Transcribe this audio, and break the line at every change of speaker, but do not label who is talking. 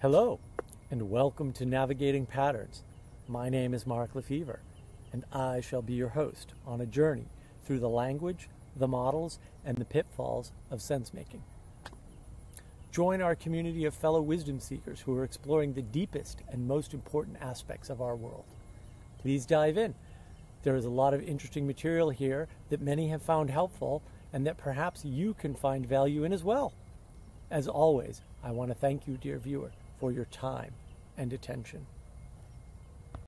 Hello, and welcome to Navigating Patterns. My name is Mark Lefevre, and I shall be your host on a journey through the language, the models, and the pitfalls of sense-making. Join our community of fellow wisdom seekers who are exploring the deepest and most important aspects of our world. Please dive in. There is a lot of interesting material here that many have found helpful and that perhaps you can find value in as well. As always, I want to thank you, dear viewer, for your time and attention.